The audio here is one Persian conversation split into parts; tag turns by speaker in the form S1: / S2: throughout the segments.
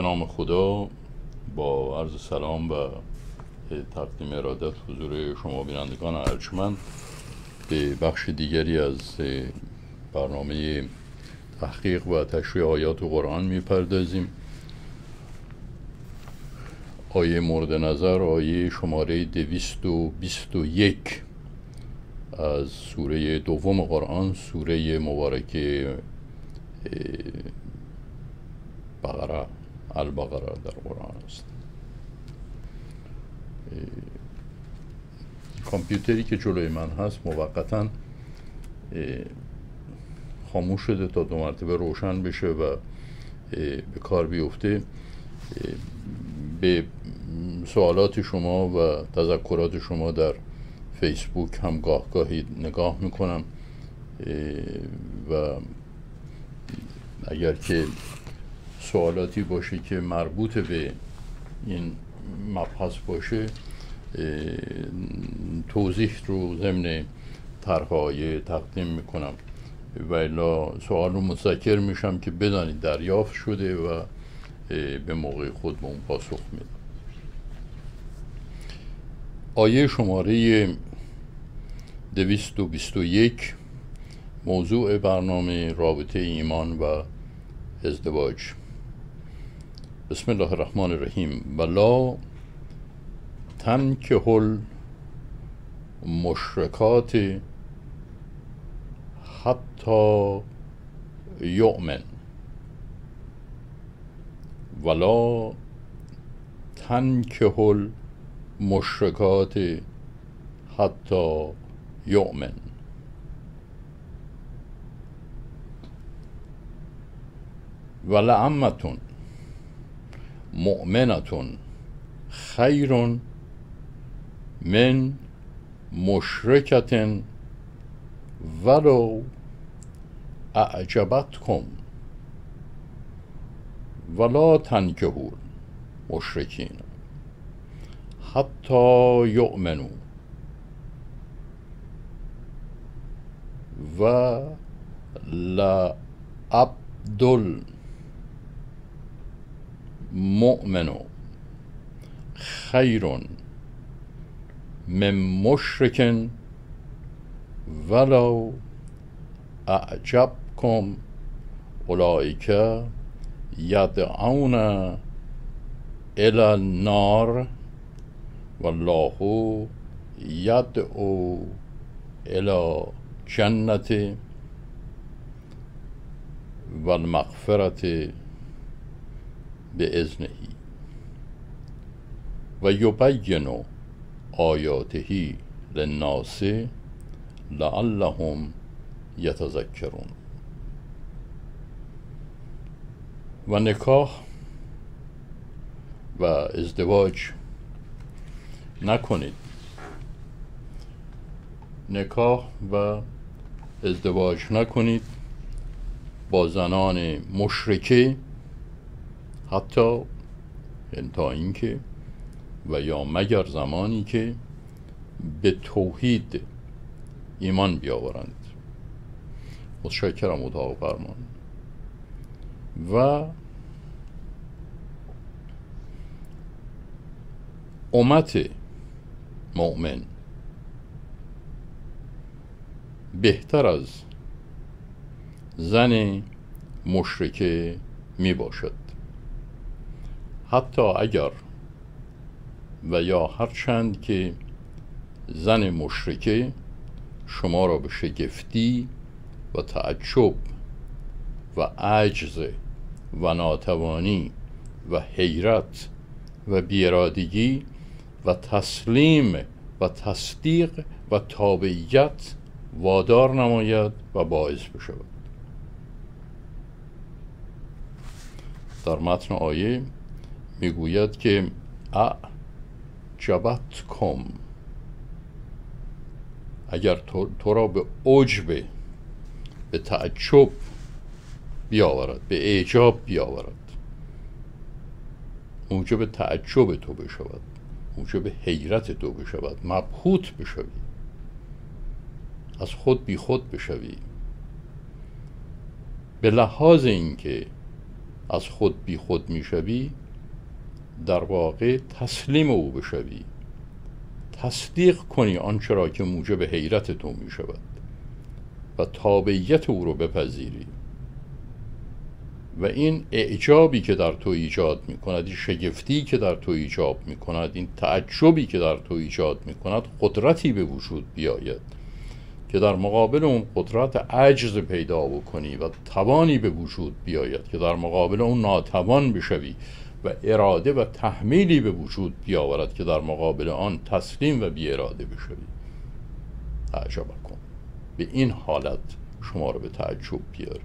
S1: نام خدا، با عرض سلام و تقدیم ارادت حضور شما بینندگان ارجمند به بخش دیگری از برنامه تحقیق و تشریح آیات قرآن میپردازیم. آیه مورد نظر آیه شماره 221 از سوره دوم قرآن، سوره مبارکه البقره در قرآن است. کامپیوتری که جلوی من هست موقتا خاموش شده تا 2 مرتبه روشن بشه و به کار بیفته. به سوالات شما و تذکرات شما در فیسبوک هم گاهی نگاه میکنم و اگر که سوالاتی باشه که مربوط به این مبحث باشه توضیح رو ضمن طرح آیه تقدیم میکنم و الا سوال رو متذکر میشم که بدانید دریافت شده و به موقع خود به اون پاسخ میدم. آیه شماره 221 موضوع برنامه رابطه ایمان و ازدواج. بسم الله الرحمن الرحیم. ولا تنکحوا المشرکات حتی یؤمن. ولا تنکحوا المشرکات حتی یؤمن. ولعمة مؤمنة خیر من مشرکة ولو اعجبتکم. ولا تنکحوا المشرکین حتی یؤمنوا و لعبد مؤمن خیر من مشرک ولو اعجبکم. اولئک یدعون الی النار والله یدعو الی جنة والمغفرة بإذنه و یبین آیاته للناس لعلهم یتذکرون. و نکاح و ازدواج نکنید. نکاح و ازدواج نکنید با زنان مشرکه حتی تا اینکه و یا مگر زمانی که به توحید ایمان بیاورند. متشکرم اتاق فرمان. و امت مؤمن بهتر از زن مشرکه می باشد، حتی اگر و یا هرچند که زن مشرکه شما را به شگفتی و تعجب و عجز و ناتوانی و حیرت و بی‌ارادگی و تسلیم و تصدیق و تابعیت وادار نماید و باعث بشود. در متن آیه میگوید که اعجبتکم، اگر تو را به عجب، به تعجب بیاورد، به اعجاب بیاورد، موجب تعجب تو بشود، موجب حیرت تو بشود، مبهوت بشوی، از خود بی خود بشوی، به لحاظ اینکه از خود بی خود میشوی، در واقع تسلیم او بشوی، تصدیق کنی آنچه را که موجب حیرت تو می شود و تابعیت او رو بپذیری و این اعجابی که در تو ایجاد می کند، این شگفتی که در تو ایجاد می کند، این تعجبی که در تو ایجاد می کند، قدرتی به وجود بیاید که در مقابل اون قدرت عجز پیدا بکنی و توانی به وجود بیاید که در مقابل اون ناتوان بشوی و اراده و تحمیلی به وجود بیاورد که در مقابل آن تسلیم و بی اراده بشوی. تعجب کن، به این حالت شما رو به تعجب بیاره.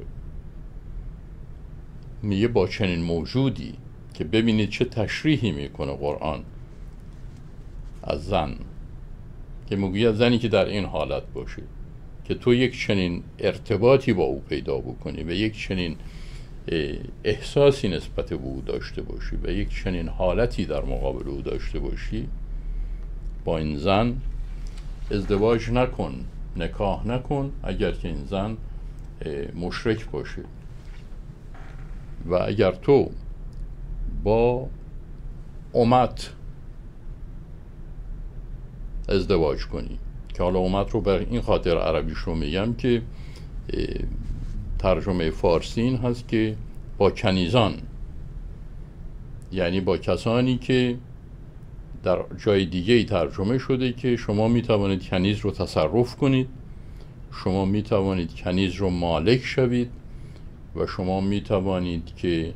S1: میگه با چنین موجودی که ببینید چه تشریحی میکنه قرآن از زن، که میگه زنی که در این حالت باشه که تو یک چنین ارتباطی با او پیدا بکنی و یک چنین احساسی نسبت به او داشته باشی و یک چنین حالتی در مقابل او داشته باشی، با این زن ازدواج نکن، نکاح نکن اگر که این زن مشرک باشه. و اگر تو با امت ازدواج کنی، که حالا امت رو بر این خاطر عربیش رو میگم که ترجمه فارسی این هست که با کنیزان، یعنی با کسانی که در جای دیگه ترجمه شده که شما می توانید کنیز رو تصرف کنید، شما می توانید کنیز رو مالک شوید و شما می توانید که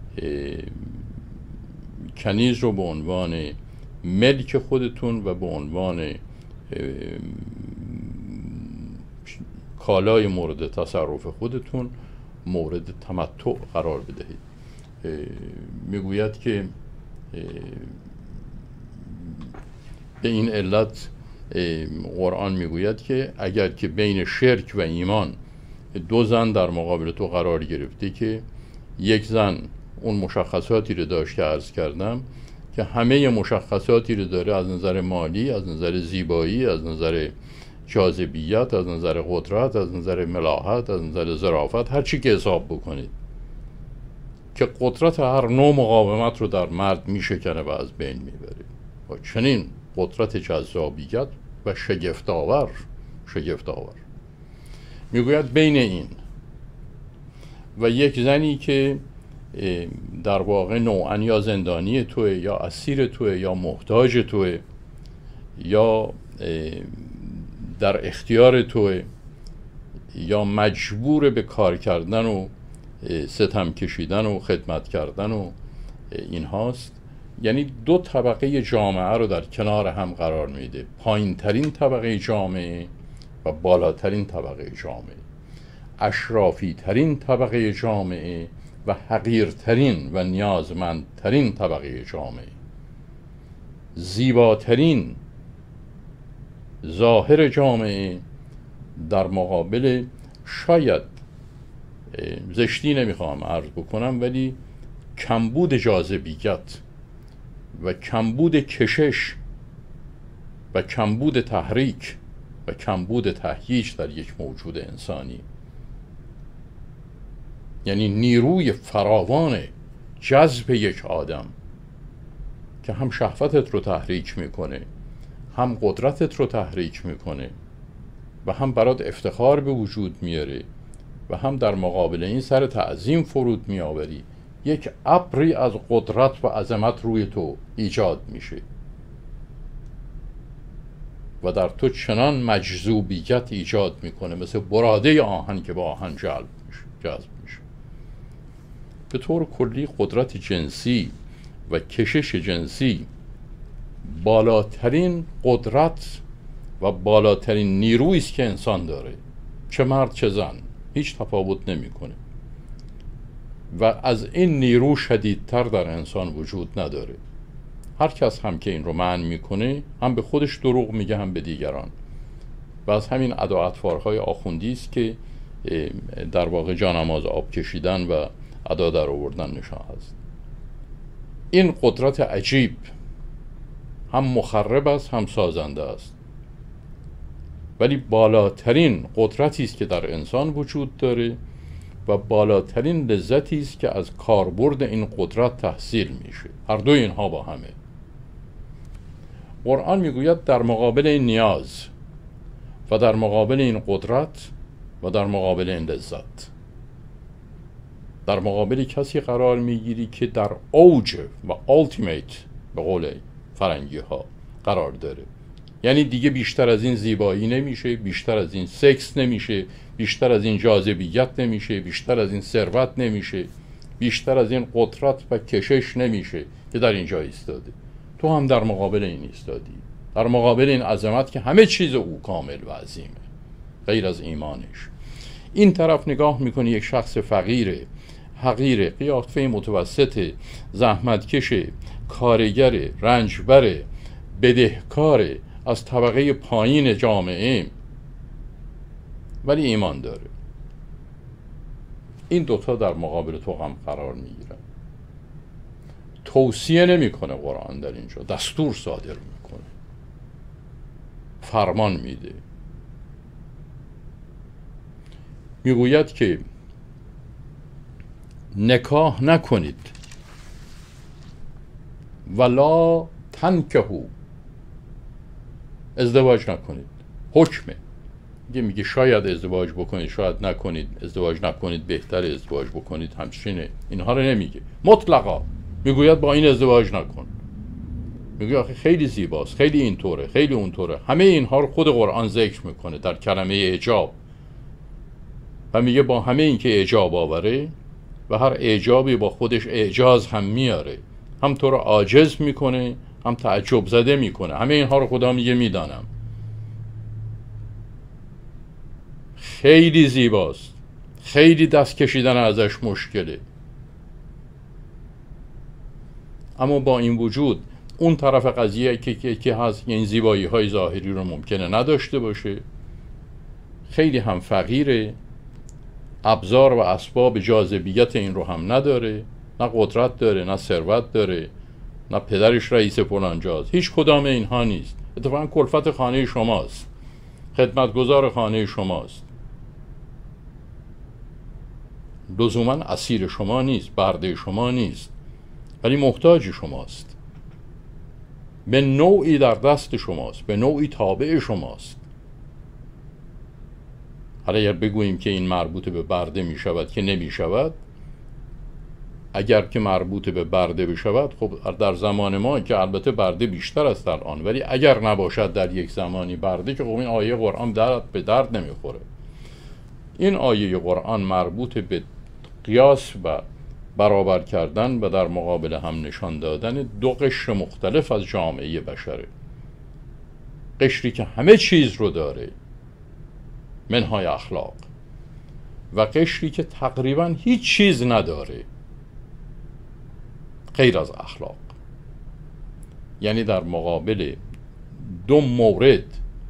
S1: کنیز رو به عنوان ملک خودتون و به عنوان کالای مورد تصرف خودتون مورد تمتع قرار بدهید. میگوید که به این علت قرآن میگوید که اگر که بین شرک و ایمان دو زن در مقابل تو قرار گرفته که یک زن اون مشخصاتی رو داشت که عرض کردم که همه مشخصاتی رو داره، از نظر مالی، از نظر زیبایی، از نظر جاذبیت، از نظر قدرت، از نظر ملاحت، از نظر ظرافت، هر چی که حساب بکنید، که قدرت هر نوع مقاومت رو در مرد میشکنه و از بین میبره. با چنین قدرت جذابیت و شگفت‌آور میگوید بین این و یک زنی که در واقع نوعاً یا زندانی توه یا اسیر توه یا محتاج توه یا در اختیار توه یا مجبور به کار کردن و ستم کشیدن و خدمت کردن و این هاست، یعنی دو طبقه جامعه رو در کنار هم قرار میده، پایین ترین طبقه جامعه و بالاترین طبقه جامعه، اشرافی ترین طبقه جامعه و حقیرترین و نیازمندترین طبقه جامعه، زیباترین ظاهر جامعه در مقابل، شاید زشتی نمیخوام عرض بکنم، ولی کمبود جاذبیت و کمبود کشش و کمبود تحریک و کمبود تهییج در یک موجود انسانی، یعنی نیروی فراوان جذب یک آدم که هم شهوتت رو تحریک میکنه، هم قدرتت رو تحریک میکنه و هم برات افتخار به وجود میاره و هم در مقابل این سر تعظیم فرود میآوری، یک ابری از قدرت و عظمت روی تو ایجاد میشه و در تو چنان مجذوبیت ایجاد میکنه مثل براده آهن که با آهن جذب میشه. به طور کلی قدرت جنسی و کشش جنسی بالاترین قدرت و بالاترین نیرویی است که انسان داره، چه مرد چه زن، هیچ تفاوت نمیکنه و از این نیرو شدیدتر در انسان وجود نداره. هر کس هم که این رو معنی میکنه هم به خودش دروغ میگه هم به دیگران و از همین ادا اطوارهای آخوندی است که در واقع جانماز آب کشیدن و ادا در آوردن نشان است. این قدرت عجیب هم مخرب است هم سازنده است، ولی بالاترین قدرتی است که در انسان وجود داره و بالاترین لذتی است که از کاربرد این قدرت تحصیل میشه. هر دو اینها با همه. قرآن میگوید در مقابل این نیاز و در مقابل این قدرت و در مقابل این لذت، در مقابل کسی قرار میگیری که در اوج و ultimate به قول فرنگی ها قرار داره. یعنی دیگه بیشتر از این زیبایی نمیشه، بیشتر از این سکس نمیشه، بیشتر از این جاذبیت نمیشه، بیشتر از این ثروت نمیشه، بیشتر از این قدرت و کشش نمیشه که در اینجا ایستاده. تو هم در مقابل این ایستادی، در مقابل این عظمت که همه چیز او کامل و عظیمه غیر از ایمانش. این طرف نگاه میکنی یک شخص فقیره، حقیره، قیافه متوسط، زحمتکش، کارگر، رنجبر، بدهکار، از طبقه پایین جامعه، ولی ایمان داره. این دوتا در مقابل تو هم قرار میگیرن. توصیه نمیکنه قرآن در اینجا، دستور صادر میکنه، فرمان میده. میگوید که نکاح نکنید ولا تنکحوا، ازدواج نکنید. حکمه میگه شاید ازدواج بکنید، شاید نکنید، ازدواج نکنید بهتر ازدواج بکنید، همچینه. اینها رو نمیگه مطلقا، میگوید با این ازدواج نکن. میگه آخه خیلی زیباست، خیلی اینطوره، خیلی اونطوره. همه اینها رو خود قرآن ذکر میکنه در کلمه اعجاب و میگه با همه این که اعجاب آوره و هر اعجابی با خودش اعجاز هم میاره، هم تو رو عاجز میکنه هم تعجب زده میکنه. همه اینها رو خدا میگه میدانم. خیلی زیباست، خیلی دست کشیدن ازش مشکله، اما با این وجود اون طرف قضیه که هست این زیبایی های ظاهری رو ممکنه نداشته باشه، خیلی هم فقیره، ابزار و اسباب جاذبیت این رو هم نداره، نه قدرت داره، نه ثروت داره، نه پدرش رئیس فلانجاست، هیچ کدام اینها نیست. اتفاقا کلفت خانه شماست، خدمتگزار خانه شماست، لزوما اسیر شما نیست، برده شما نیست، ولی محتاج شماست، به نوعی در دست شماست، به نوعی تابع شماست. حالا اگر بگوییم که این مربوط به برده می شود که نمی شود، اگر که مربوط به برده بشود، خب در زمان ما که البته برده بیشتر است الان، ولی اگر نباشد در یک زمانی برده، که خب این آیه قرآن به درد نمیخوره. این آیه قرآن مربوط به قیاس و برابر کردن و در مقابل هم نشان دادن دو قشر مختلف از جامعه بشره. قشری که همه چیز رو داره منهای اخلاق، و قشری که تقریبا هیچ چیز نداره غیر از اخلاق. یعنی در مقابل دو مورد،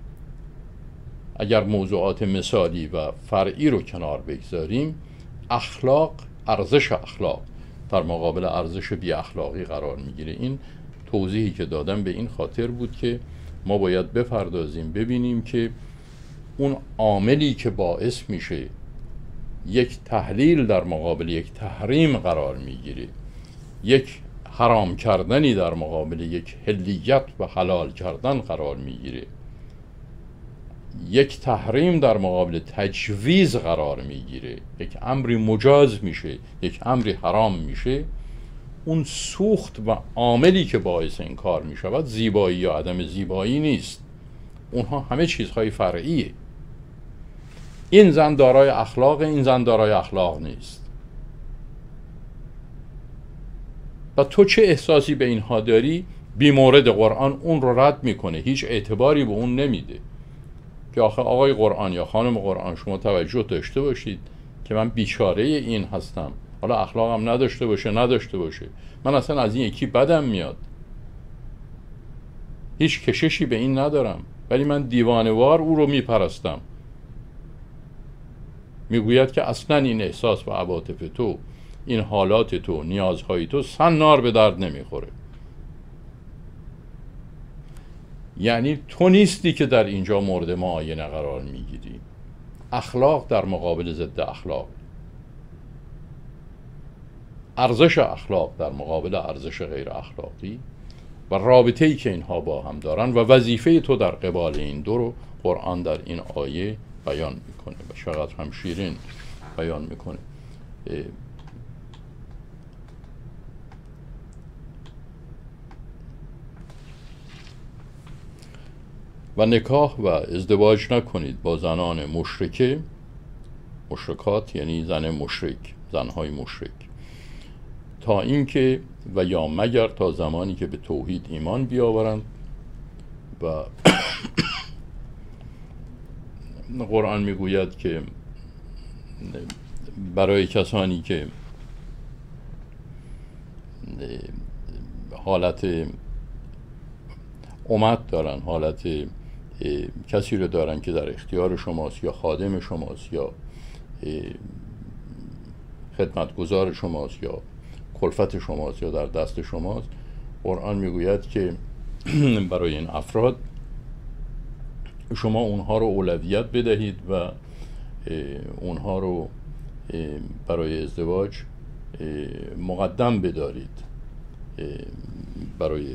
S1: اگر موضوعات مثالی و فرعی رو کنار بگذاریم، اخلاق، ارزش اخلاق در مقابل ارزش بی اخلاقی قرار میگیره. این توضیحی که دادم به این خاطر بود که ما باید بپردازیم ببینیم که اون عاملی که باعث میشه یک تحلیل در مقابل یک تحریم قرار میگیره، یک حرام کردنی در مقابل یک حلیت و حلال کردن قرار میگیره، یک تحریم در مقابل تجویز قرار میگیره، یک امری مجاز میشه، یک امری حرام میشه، اون سوخت و عاملی که باعث این کار میشود زیبایی یا عدم زیبایی نیست، اونها همه چیزهای فرعیه. این زن دارای اخلاق، این زن دارای اخلاق نیست. و تو چه احساسی به اینها داری؟ بی مورد قرآن اون رو رد میکنه، هیچ اعتباری به اون نمیده. که آخه آقای قرآن یا خانم قرآن شما توجه داشته باشید که من بیچاره این هستم، حالا اخلاقم نداشته باشه من اصلا از این یکی بدم میاد، هیچ کششی به این ندارم، ولی من دیوانه‌وار او رو میپرستم. میگوید که اصلا این احساس و عواطف تو، این حالات تو، نیازهای تو سنار به درد نمیخوره. یعنی تو نیستی که در اینجا مورد معاینه قرار میگیری. اخلاق در مقابل ضد اخلاق. ارزش اخلاق در مقابل ارزش غیر اخلاقی و رابطه‌ای که اینها با هم دارن و وظیفه تو در قبال این دو رو قرآن در این آیه بیان میکنه و چقدر هم شیرین بیان میکنه. و نکاح و ازدواج نکنید با زنان مشرکه، مشرکات یعنی زن مشرک، زنهای مشرک، تا اینکه و یا مگر تا زمانی که به توحید ایمان بیاورند. و قرآن میگوید که برای کسانی که حالت امت دارن، حالت کسی رو دارن که در اختیار شماست یا خادم شماست یا خدمتگزار شماست یا کلفت شماست یا در دست شماست، قرآن میگوید که برای این افراد شما اونها رو اولویت بدهید و اونها رو برای ازدواج مقدم بدارید، برای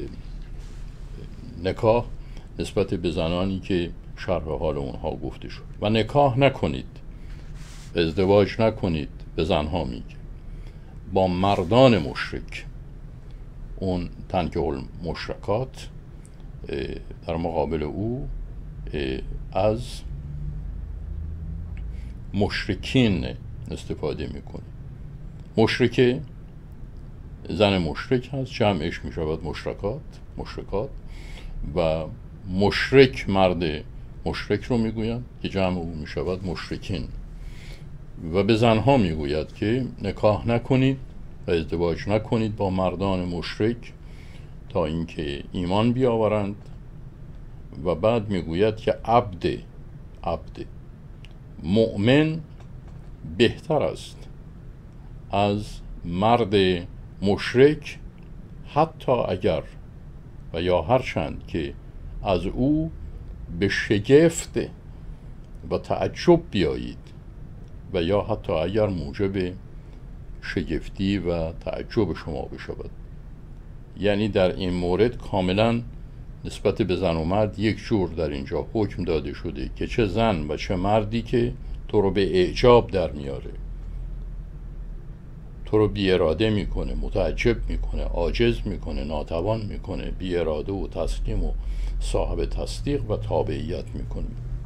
S1: نکاح نسبت به زنانی که شرح حال اونها گفته شد. و نکاح نکنید، ازدواج نکنید، به زنها میگه، با مردان مشرک، اون تنکح المشرکات، در مقابل او از مشرکین استفاده میکنه. مشرکه زن مشرک هست، جمعش میشود مشرکات و مشرک مرد مشرک رو میگویند که جمع او میشود مشرکین. و به زنها میگوید که نکاح نکنید و ازدواج نکنید با مردان مشرک تا اینکه ایمان بیاورند. و بعد میگوید که عبد مؤمن بهتر است از مرد مشرک، حتی اگر و یا هرچند که از او به شگفت و تعجب بیایید و یا حتی اگر موجب شگفتی و تعجب شما بشود. یعنی در این مورد کاملا نسبت به زن و مرد یک جور در اینجا حکم داده شده که چه زن و چه مردی که تو رو به اعجاب در میاره، تو رو بی اراده میکنه، متعجب میکنه، عاجز میکنه، ناتوان میکنه، بی اراده و تسلیم و صاحب تصدیق و تابعیت میکنه.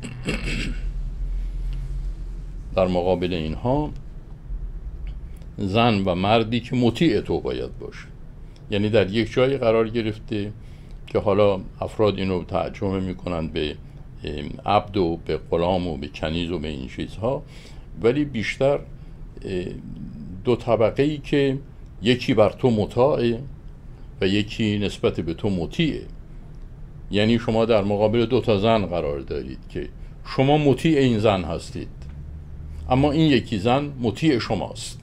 S1: در مقابل اینها زن و مردی که مطیع تو باید باشه. یعنی در یک جایی قرار گرفته که حالا افراد اینو ترجمه میکنند به عبد و به غلام و به کنیز و به این چیزها، ولی بیشتر دو طبقه ای که یکی بر تو مطاعه و یکی نسبت به تو مطیعه. یعنی شما در مقابل دو تا زن قرار دارید که شما مطیع این زن هستید، اما این یکی زن مطیع شماست.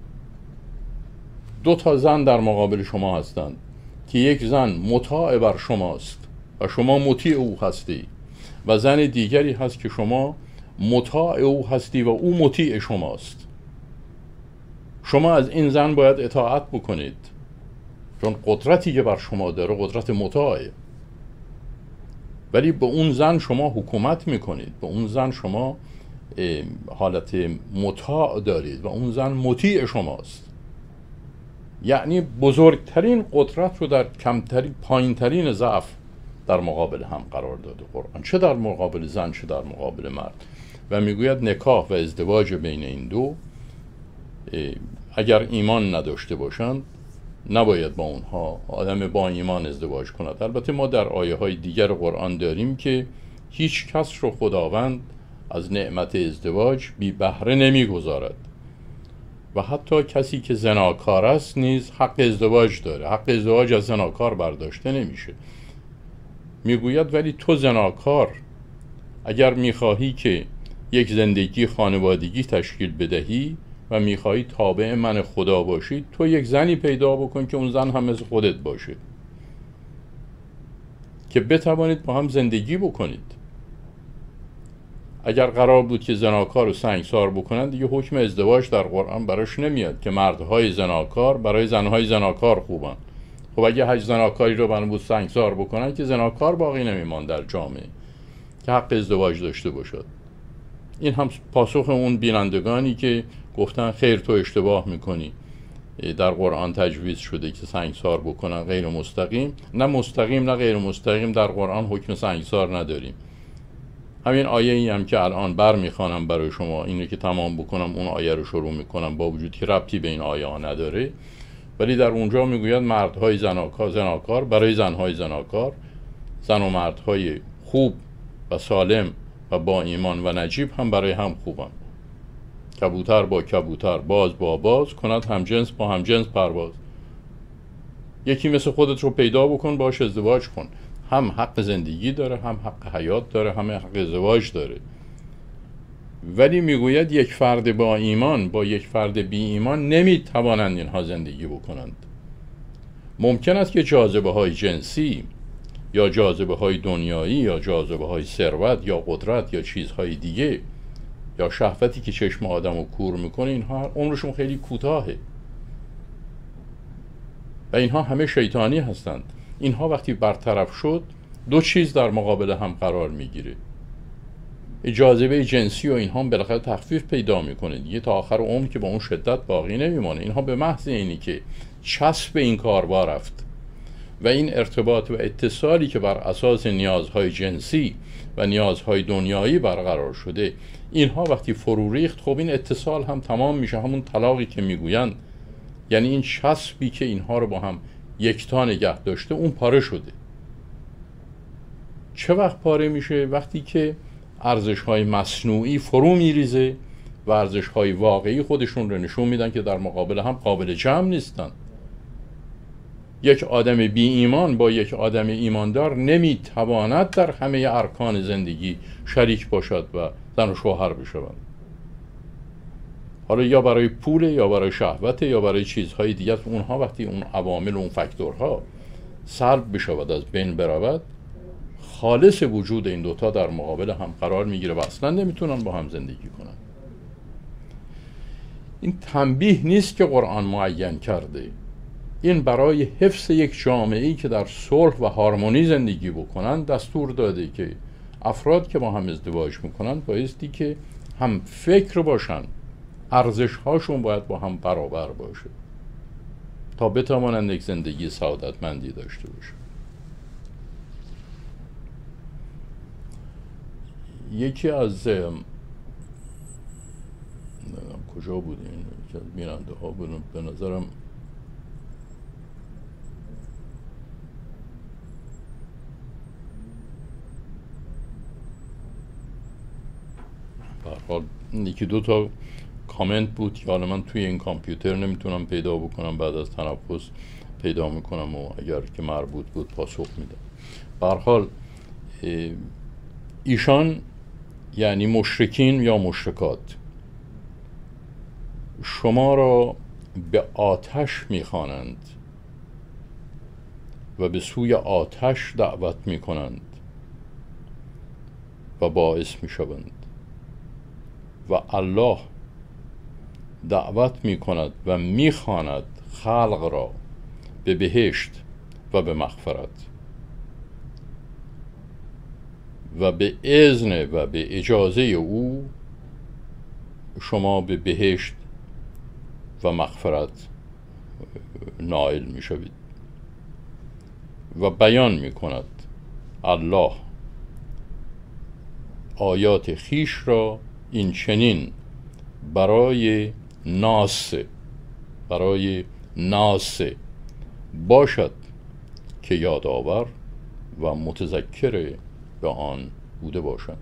S1: دو تا زن در مقابل شما هستند که یک زن مطاع بر شماست و شما مطیع او هستی و زن دیگری هست که شما مطاع او هستی و او مطیع شماست. شما از این زن باید اطاعت بکنید چون قدرتی که بر شما داره قدرت مطاعه، ولی به اون زن شما حکومت میکنید، به اون زن شما حالت مطاع دارید و اون زن مطیع شماست. یعنی بزرگترین قدرت رو در کمترین پایینترین ضعف در مقابل هم قرار داده قرآن، چه در مقابل زن چه در مقابل مرد. و میگوید نکاح و ازدواج بین این دو اگر ایمان نداشته باشند نباید با اونها آدم با ایمان ازدواج کند. البته ما در آیه های دیگر قرآن داریم که هیچ کس رو خداوند از نعمت ازدواج بی بهره نمیگذارد و حتی کسی که زناکار است نیز حق ازدواج داره. حق ازدواج از زناکار برداشته نمیشه. میگوید ولی تو زناکار اگر میخواهی که یک زندگی خانوادگی تشکیل بدهی و میخواهی تابع من خدا باشی، تو یک زنی پیدا بکن که اون زن هم مثل خودت باشه که بتوانید با هم زندگی بکنید. اگر قرار بود که زناکار رو سنگسار بکنن، دیگه حکم ازدواج در قرآن براش نمیاد که مردهای زناکار برای زنهای زناکار خوبن. خب اگه هیچ زناکاری رو بنا بود سنگسار بکنن که زناکار باقی نمیمان در جامعه که حق ازدواج داشته باشد. این هم پاسخ اون بینندگانی که گفتن خیر تو اشتباه میکنی، در قرآن تجویز شده که سنگسار بکنن، غیر مستقیم. نه مستقیم نه غیر مستقیم در قرآن حکم سنگسار نداریم. همین آیه ای هم که الان برمیخوانم برای شما، اینو که تمام بکنم اون آیه رو شروع میکنم، با وجود که ربطی به این آیه ها نداره، ولی در اونجا میگوید مردهای زناکار برای زنهای زناکار، زن و مردهای خوب و سالم و با ایمان و نجیب هم برای هم خوبن. کبوتر با کبوتر، باز با باز، کند هم جنس با هم جنس پرواز. یکی مثل خودت رو پیدا بکن، باش ازدواج کن. هم حق زندگی داره، هم حق حیات داره، هم حق ازدواج داره. ولی میگوید یک فرد با ایمان با یک فرد بی ایمان نمیتوانند اینها زندگی بکنند. ممکن است که جاذبه های جنسی یا جاذبه های دنیایی یا جاذبه های ثروت یا قدرت یا چیزهای دیگه یا شهوتی که چشم آدم رو کور میکنه، اینها عمرشون خیلی کوتاهه و اینها همه شیطانی هستند. اینها وقتی برطرف شد دو چیز در مقابل هم قرار میگیره. جاذبه جنسی و اینها بالاخره تخفیف پیدا میکنه دیگه، تا آخر عمر که با اون شدت باقی نمیمونه. اینها به محض اینی که چسب این کاربار رفت و این ارتباط و اتصالی که بر اساس نیازهای جنسی و نیازهای دنیایی برقرار شده، اینها وقتی فرو ریخت، خب این اتصال هم تمام میشه، همون طلاقی که میگویند. یعنی این چسبی که اینها رو با هم یکتا نگه داشته اون پاره شده. چه وقت پاره میشه؟ وقتی که ارزش‌های مصنوعی فرو میریزه و ارزش‌های واقعی خودشون رو نشون میدن که در مقابل هم قابل جمع نیستن. یک آدم بی ایمان با یک آدم ایماندار نمیتواند در همه ارکان زندگی شریک باشد و زن و شوهر بشوند. حالا یا برای پول یا برای شهوت یا برای چیزهای دیگه. اونها وقتی اون عوامل و اون فاکتورها سلب بشود، از بین برود، خالص وجود این دوتا در مقابل هم قرار میگیره و اصلا نمیتونن با هم زندگی کنن. این تنبیه نیست که قرآن معین کرده، این برای حفظ یک جامعه‌ای که در صلح و هارمونی زندگی بکنن دستور داده که افراد که با هم ازدواج میکنن بایستی که هم فکر باشن، ارزش‌هاشون باید با هم برابر باشه تا بتوانند یک زندگی سعادتمندی داشته باشن. یکی از کجا بود این؟ یکی از بیننده ها بود، به نظرم به هر حال یکی دو تا کامنت بود که حالا من توی این کامپیوتر نمیتونم پیدا بکنم، بعد از تنفس پیدا میکنم و اگر که مربوط بود پاسخ میدم. به هر حال ایشان یعنی مشرکین یا مشرکات شما را به آتش میخوانند و به سوی آتش دعوت میکنند و باعث میشوند و الله دعوت میکند و میخواند خلق را به بهشت و به مغفرت و به اذن و به اجازه او شما به بهشت و مغفرت نائل می شوید. و بیان می کند الله آیات خیش را این چنین برای ناس باشد که یادآور و متذکر به آن بوده باشند.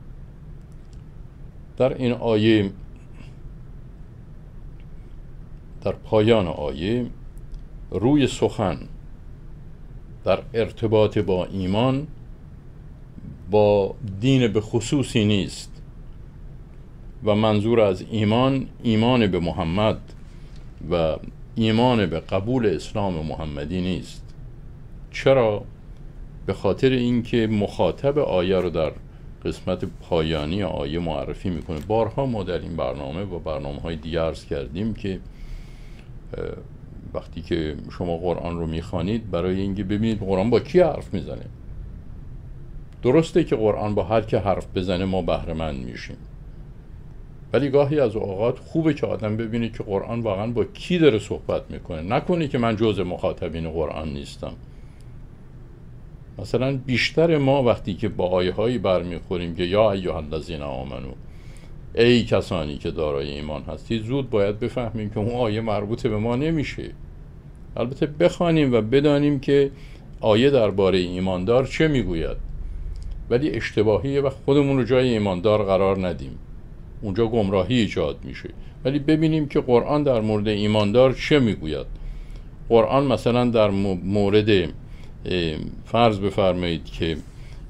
S1: در این آیه، در پایان آیه، روی سخن در ارتباط با ایمان با دین به خصوصی نیست و منظور از ایمان به محمد و ایمان به قبول اسلام محمدی نیست. چرا؟ به خاطر اینکه مخاطب آیه رو در قسمت پایانی آیه معرفی میکنه. بارها ما در این برنامه و برنامه‌های دیگه عرض کردیم که وقتی که شما قرآن رو میخوانید برای اینکه ببینید قرآن با کی حرف میزنه. درسته که قرآن با هر که حرف بزنه ما بهره مند میشیم، ولی گاهی از اوقات خوبه که آدم ببینه که قرآن واقعا با کی داره صحبت میکنه. نکنه که من جزء مخاطبین قرآن نیستم. مثلا بیشتر ما وقتی که با آیه هایی برمیخوریم که یا ایها الذین آمنو، ای کسانی که دارای ایمان هستید، زود باید بفهمیم که اون آیه مربوط به ما نمیشه. البته بخوانیم و بدانیم که آیه درباره ایماندار چه میگوید، ولی اشتباهیه و خودمون رو جای ایماندار قرار ندیم، اونجا گمراهی ایجاد میشه. ولی ببینیم که قرآن در مورد ایماندار چه میگوید. قرآن مثلا در مورد فرض بفرمایید که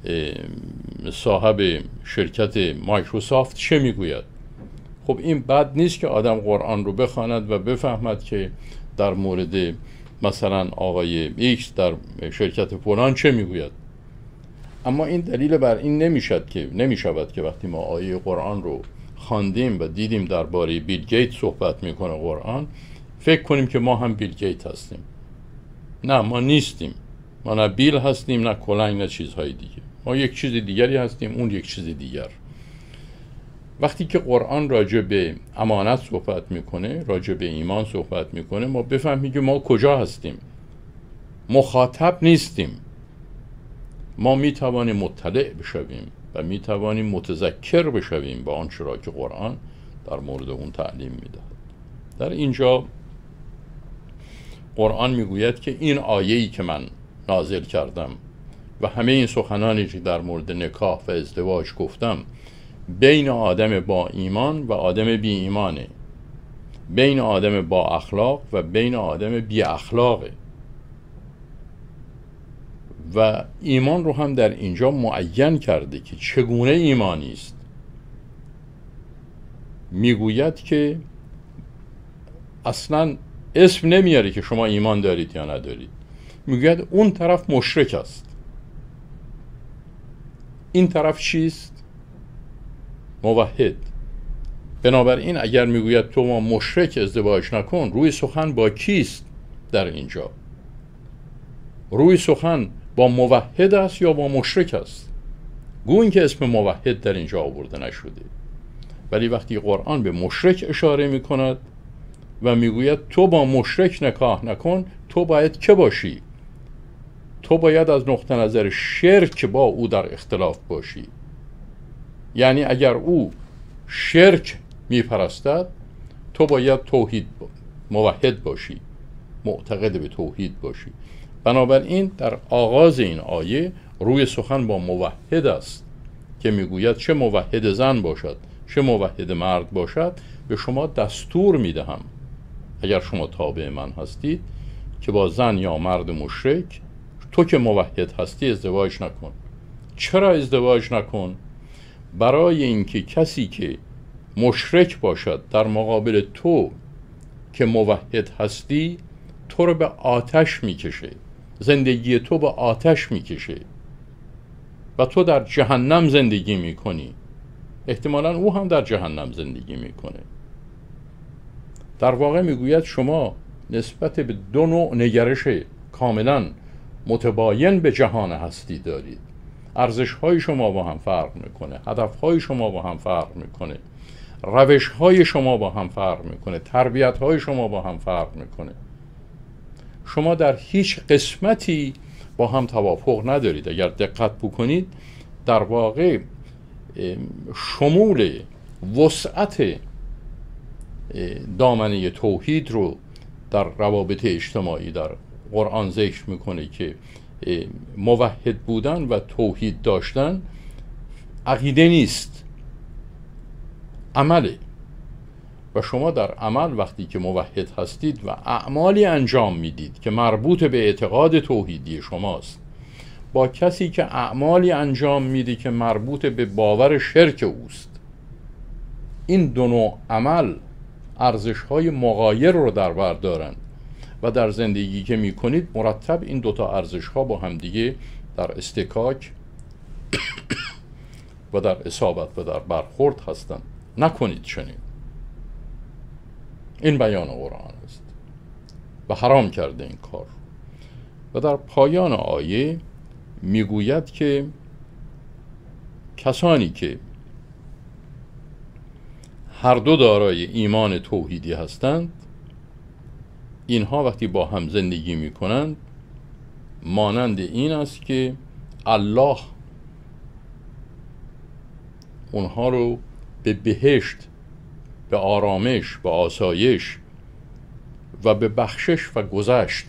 S1: صاحب شرکت مایکروسافت چه میگوید. خب این بد نیست که آدم قرآن رو بخواند و بفهمد که در مورد مثلا آقای ایکس در شرکت فلان چه میگوید. اما این دلیل بر این نمیشود که وقتی ما آیه قرآن رو خواندیم و دیدیم درباره بیل گیت صحبت میکنه قرآن، فکر کنیم که ما هم بیل گیت هستیم. نه، ما نیستیم. ما نه بیل هستیم، نه کلنگ، نه چیزهای دیگه. ما یک چیز دیگری هستیم، اون یک چیز دیگر. وقتی که قرآن راجع به امانت صحبت میکنه، راجع به ایمان صحبت میکنه، ما بفهمیم که ما کجا هستیم. مخاطب نیستیم. ما میتوانیم مطلع بشویم و میتوانیم متذکر بشویم با آنچه را که قرآن در مورد اون تعلیم میدهد. در اینجا قرآن میگوید که این آیه‌ای که من نازل کردم و همه این سخنانی که در مورد نکاح و ازدواج گفتم بین آدم با ایمان و آدم بی ایمانه، بین آدم با اخلاق و بین آدم بی اخلاقه. و ایمان رو هم در اینجا معین کرده که چگونه ایمانی است. میگوید که اصلا اسم نمیاره که شما ایمان دارید یا ندارید. میگوید اون طرف مشرک است. این طرف چیست؟ موحد. بنابراین اگر میگوید تو ما مشرک ازدواج نکن، روی سخن با کیست در اینجا؟ روی سخن با موحد است یا با مشرک است؟ گویا که اسم موحد در اینجا آورده نشده، ولی وقتی قرآن به مشرک اشاره میکند و میگوید تو با مشرک نکاح نکن، تو باید که باشی؟ تو باید از نقطه نظر شرک با او در اختلاف باشی. یعنی اگر او شرک میپرستد، تو باید توحید موحد باشی، معتقد به توحید باشی. بنابراین در آغاز این آیه روی سخن با موحد است که میگوید چه موحد زن باشد چه موحد مرد باشد، به شما دستور میدهم اگر شما تابع من هستید که با زن یا مرد مشرک، تو که موحد هستی ازدواج نکن. چرا ازدواج نکن؟ برای اینکه کسی که مشرک باشد در مقابل تو که موحد هستی، تو رو به آتش میکشه، زندگی تو به آتش میکشه و تو در جهنم زندگی میکنی. احتمالاً او هم در جهنم زندگی میکنه. در واقع میگوید شما نسبت به دو نوع نگرش کاملا متباین به جهان هستی دارید. ارزش‌های شما با هم فرق میکنه، هدف‌های شما با هم فرق میکنه، روش‌های شما با هم فرق میکنه، تربیت‌های شما با هم فرق میکنه. شما در هیچ قسمتی با هم توافق ندارید. اگر دقت بکنید در واقع شمول وسعت دامنه توحید رو در روابط اجتماعی در قرآن ذکر میکنه که موحد بودن و توحید داشتن عقیده نیست، عمله. و شما در عمل وقتی که موحد هستید و اعمالی انجام میدید که مربوط به اعتقاد توحیدی شماست، با کسی که اعمالی انجام میده که مربوط به باور شرک اوست، این دو نوع عمل ارزش‌های مغایر رو در بر دارند و در زندگی که میکنید مرتب این دوتا ارزش‌ها با هم دیگه در استکاک و در اصابت و در برخورد هستند. نکنید چنین. این بیان قرآن است و حرام کرده این کار. و در پایان آیه میگوید که کسانی که هر دو دارای ایمان توحیدی هستند، اینها وقتی با هم زندگی می کنند مانند این است که الله اونها رو به بهشت، به آرامش، به آسایش و به بخشش و گذشت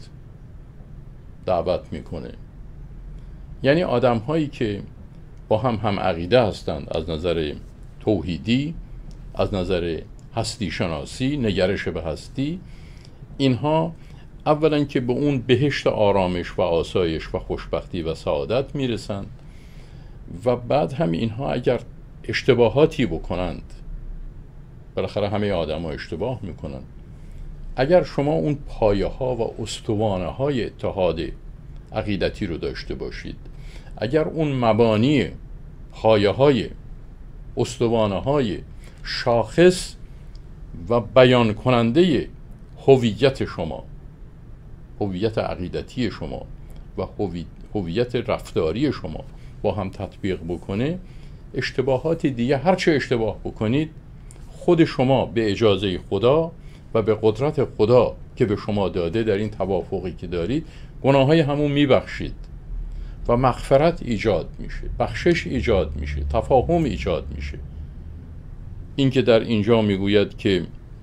S1: دعوت میکنه. یعنی آدم هایی که با هم عقیده هستند از نظر توحیدی، از نظر هستی شناسی، نگرش به هستی، اینها اولا که به اون بهشت آرامش و آسایش و خوشبختی و سعادت میرسند و بعد هم اینها اگر اشتباهاتی بکنند، بالاخره همه آدم ها اشتباه میکنند، اگر شما اون پایه ها و استوانه های اتحاد عقیدتی رو داشته باشید، اگر اون مبانی پایه های استوانه های شاخص و بیان کننده هویت شما، هویت عقیدتی شما و هویت رفتاری شما با هم تطبیق بکنه، اشتباهات دیگه هرچه اشتباه بکنید خود شما به اجازه خدا و به قدرت خدا که به شما داده در این توافقی که دارید گناههای همون میبخشید و مغفرت ایجاد میشه، بخشش ایجاد میشه، تفاهم ایجاد میشه. این که در اینجا میگوید که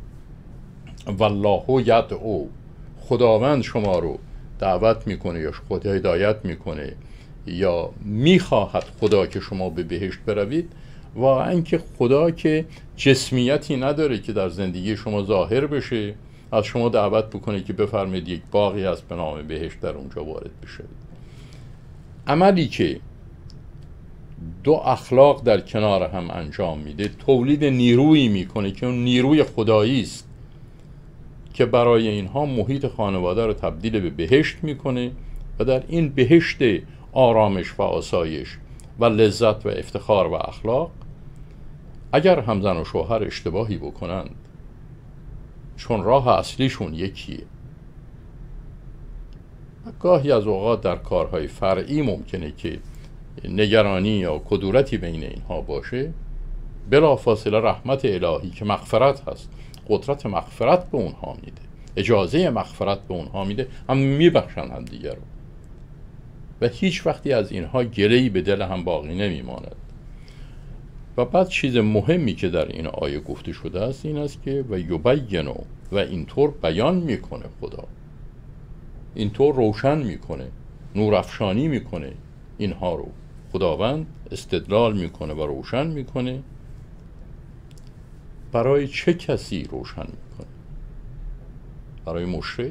S1: والله یدعو، خداوند شما رو دعوت میکنه یا خدا هدایت میکنه یا میخواهد خدا که شما به بهشت بروید، واقعا که خدا که جسمیتی نداره که در زندگی شما ظاهر بشه، از شما دعوت بکنه که بفرمایید یک باغی هست به نام بهشت، در اونجا وارد بشه. عملی که دو اخلاق در کنار هم انجام میده تولید نیرویی میکنه که اون نیروی خدایی است که برای اینها محیط خانواده رو تبدیل به بهشت میکنه و در این بهشت آرامش و آسایش و لذت و افتخار و اخلاق اگر هم زن و شوهر اشتباهی بکنند، چون راه اصلیشون یکیه و گاهی از اوقات در کارهای فرعی ممکنه که نگرانی یا کدورتی بین اینها باشه، بلافاصله رحمت الهی که مغفرت هست قدرت مغفرت به اونها میده، اجازه مغفرت به اونها میده، هم میبخشن هم دیگر رو و هیچ وقتی از اینها گره‌ای به دل هم باقی نمیماند. و بعد چیز مهمی که در این آیه گفته شده است این است که و یبینو، و اینطور بیان میکنه خدا، اینطور روشن میکنه، نورافشانی میکنه اینها رو، خداوند استدلال میکنه و روشن میکنه. برای چه کسی روشن میکنه؟ برای مشرک؟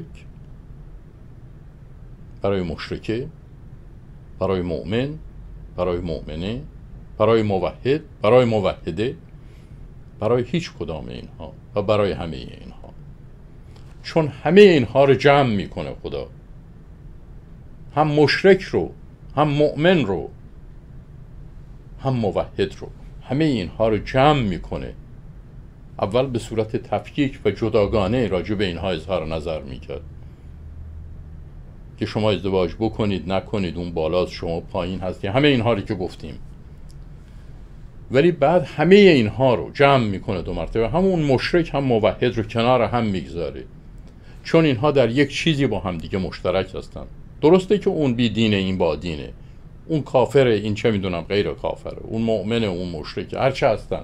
S1: برای مشرکه؟ برای مؤمن؟ برای مؤمنه؟ برای موحد؟ برای موحده؟ برای هیچ کدام اینها و برای همه اینها، چون همه اینها رو جمع میکنه خدا، هم مشرک رو، هم مؤمن رو، هم موحد رو، همه اینها رو جمع میکنه. اول به صورت تفکیک و جداگانه راجع به اینها اظهار نظر میکرد که شما ازدواج بکنید نکنید، اون بالاست شما پایین هستی، همه اینها رو که گفتیم. ولی بعد همه اینها رو جمع میکنه دو مرتبه، همون مشرک هم موحد رو کنار هم میگذاره، چون اینها در یک چیزی با هم دیگه مشترک هستن. درسته که اون بی دینه این با دینه، اون کافره این چه میدونم غیر کافره، اون مؤمنه اون مشرکه، هر چه هستن،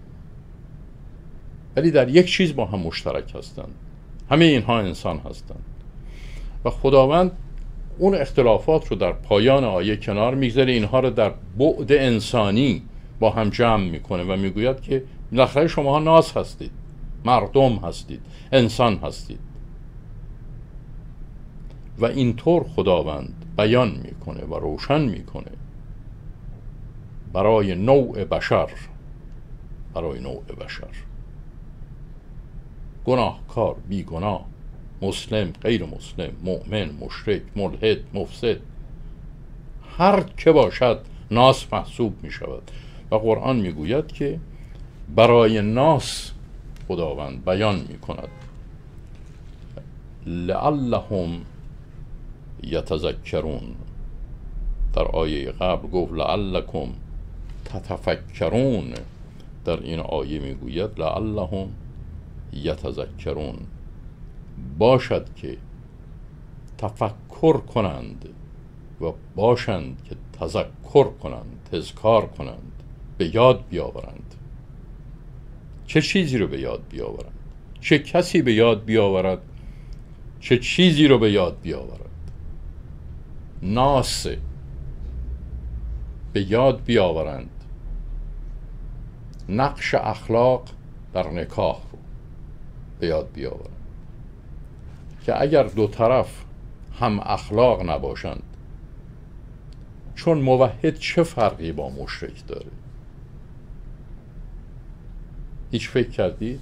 S1: ولی در یک چیز با هم مشترک هستن، همه اینها انسان هستن. و خداوند اون اختلافات رو در پایان آیه کنار میگذاره، اینها رو در بعد انسانی با هم جمع میکنه و میگوید که بالاخره شماها ناس هستید، مردم هستید، انسان هستید. و اینطور خداوند بیان میکنه و روشن میکنه برای نوع بشر، برای نوع بشر، گناهکار، بیگناه، مسلم، غیر مسلم، مؤمن، مشرک، ملحد، مفسد، هر که باشد ناس محسوب می شود. و قرآن میگوید که برای ناس خداوند بیان میکند لعلهم یتذکرون. در آیه قبل گفت لعلکم تتفکرون، در این آیه میگوید لعلهم یتذکرون، باشد که تفکر کنند و باشند که تذکر کنند، تذکار کنند، به یاد بیاورند. چه چیزی رو به یاد بیاورند؟ چه کسی به یاد بیاورد؟ چه چیزی رو به یاد بیاورد؟ ناس به یاد بیاورند نقش اخلاق در نکاح رو به یاد بیاورند که اگر دو طرف هم اخلاق نباشند، چون موحد چه فرقی با مشرک داره؟ هیچ فکر کردید؟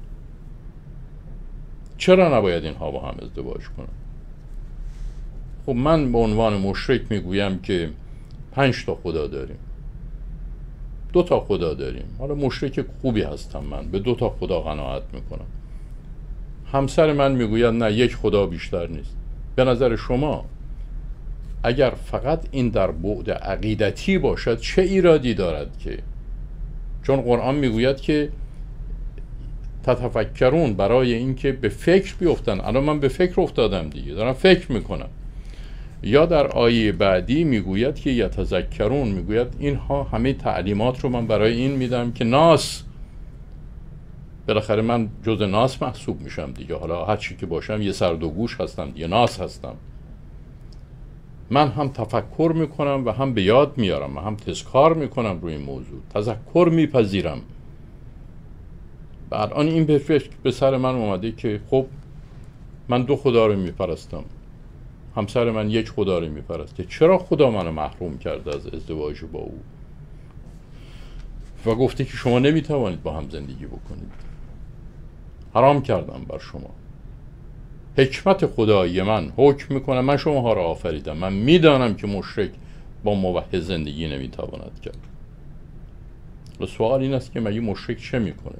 S1: چرا نباید اینها با هم ازدواج کنند؟ خب من به عنوان مشرک میگویم که 5 تا خدا داریم، 2 تا خدا داریم، حالا مشرک خوبی هستم، من به 2 تا خدا قناعت میکنم. همسر من میگوید نه، 1 خدا بیشتر نیست. به نظر شما اگر فقط این در بعد عقیدتی باشد چه ایرادی دارد که؟ چون قرآن میگوید که تتفکرون، برای اینکه به فکر بیفتن. الان من به فکر افتادم دیگه، دارم فکر میکنم. یا در آیه بعدی میگوید که یتذکرون، میگوید اینها همه تعلیمات رو من برای این میدم که ناس، بالاخره من جز ناس محسوب میشم دیگه، حالا هر چی که باشم یه سر دو گوش هستم دیگه، ناس هستم. من هم تفکر میکنم و هم به یاد میارم و هم تذکار میکنم روی این موضوع، تذکر میپذیرم. بعد آن این به سر من اومده که خب من 2 خدا رو میپرستم، همسر من 1 خدا رو میپرسته، چرا خدا منو محروم کرده از ازدواج با او و گفته که شما نمیتوانید با هم زندگی بکنید، حرام کردم بر شما. حکمت خدایی من حکم میکنه من شماها را آفریدم، من میدانم که مشرک با موحد زندگی نمیتواند کرد. سوال این است که مگه مشرک چه میکنه؟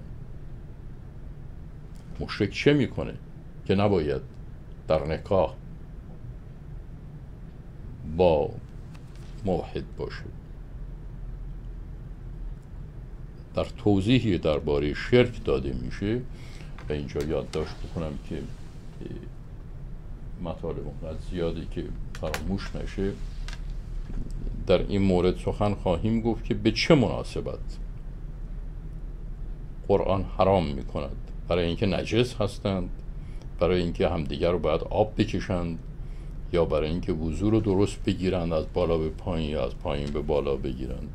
S1: مشرک چه میکنه که نباید در نکاح با موحد باشه؟ در توضیحی درباره شرک داده میشه و اینجا یادداشت بکنم که مطالب اونقدر زیادی که فراموش نشه. در این مورد سخن خواهیم گفت که به چه مناسبت قرآن حرام میکند، برای اینکه نجس هستند، برای اینکه همدیگر رو باید آب بکشند، یا برای اینکه وضو رو درست بگیرند، از بالا به پایین یا از پایین به بالا بگیرند.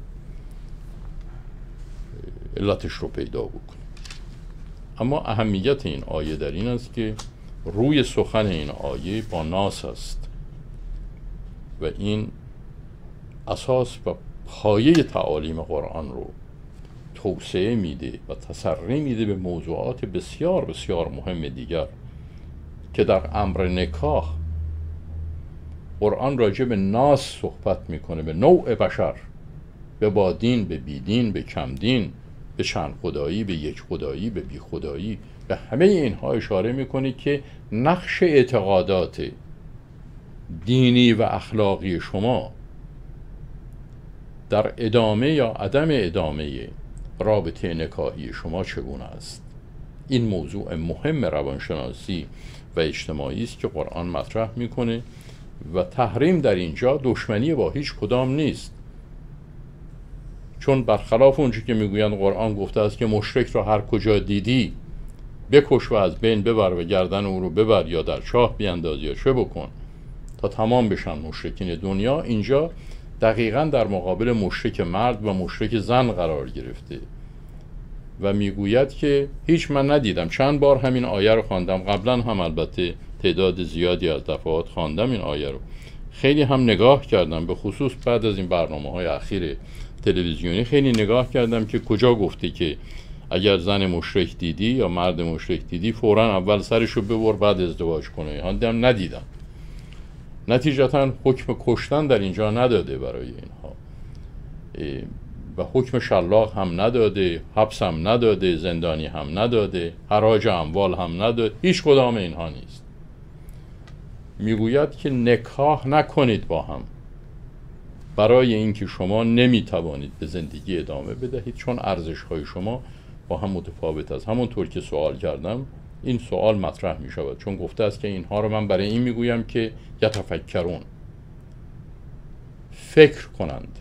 S1: علتش رو پیدا بکن. اما اهمیت این آیه در این است که روی سخن این آیه با ناس است و این اساس و پایه تعالیم قرآن رو توسعه میده و تسری میده به موضوعات بسیار بسیار مهم دیگر که در امر نکاح قرآن راجع به ناس صحبت میکنه، به نوع بشر، به با دین، به بی دین، به کم دین، به چند خدایی، به 1 خدایی، به بی خدایی. به همه اینها اشاره میکنه که نقش اعتقادات دینی و اخلاقی شما در ادامه یا عدم ادامه رابطه نکاحی شما چگونه است. این موضوع مهم روانشناسی و اجتماعی است که قرآن مطرح میکنه و تحریم در اینجا دشمنی با هیچ کدام نیست، چون برخلاف اونچه که میگویند قرآن گفته است که مشرک را هر کجا دیدی بکش و از بین ببر و گردن او رو ببر یا در چاه بیانداز یا چه بکن تا تمام بشن مشرکین دنیا. اینجا دقیقاً در مقابل مشرک مرد و مشرک زن قرار گرفته و میگوید که هیچ من ندیدم. چند بار همین آیه رو خواندم، قبلا هم البته تعداد زیادی از دفعات خواندم این آیه رو، خیلی هم نگاه کردم، به خصوص بعد از این برنامه‌های اخیر تلویزیونی خیلی نگاه کردم که کجا گفته که اگر زن مشرک دیدی یا مرد مشرک دیدی فوراً اول سرشو ببر بعد ازدواج کنه. هم ندیدم. نتیجتاً حکم کشتن در اینجا نداده برای اینها. و حکم شلاق هم نداده، حبس هم نداده، زندانی هم نداده، حراج اموال هم نداده، هیچ کدام اینها نیست. میگوید که نکاح نکنید با هم، برای اینکه شما نمیتوانید به زندگی ادامه بدهید، چون ارزش‌های شما با هم متفاوت است. همونطور که سوال کردم این سوال مطرح می شود، چون گفته است که اینها رو من برای این میگویم که یتفکرون، فکر کنند.